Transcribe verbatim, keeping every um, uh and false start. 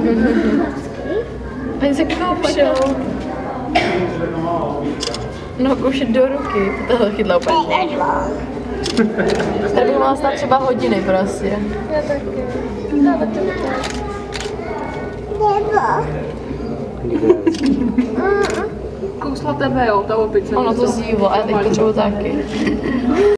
Ani se koupšel. No, koušet do ruky, tohle chytla úplně. Tady bych mohla stát třeba hodiny prostě. Já taky. No, to Nebo. Kousla tebe, jo, ta opice. Ono to zívlo, a já teď potřebuji taky.